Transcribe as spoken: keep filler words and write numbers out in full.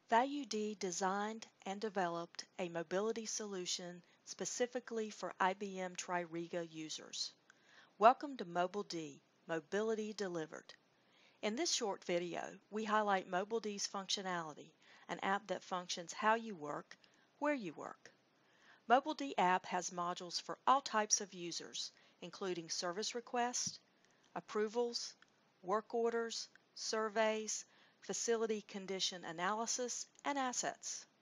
ValueD designed and developed a mobility solution specifically for I B M TRIRIGA users. Welcome to MobilD, Mobility Delivered. In this short video, we highlight MobilD's functionality, an app that functions how you work, where you work. MobilD app has modules for all types of users, including service requests, approvals, work orders, surveys, facility condition analysis, and assets.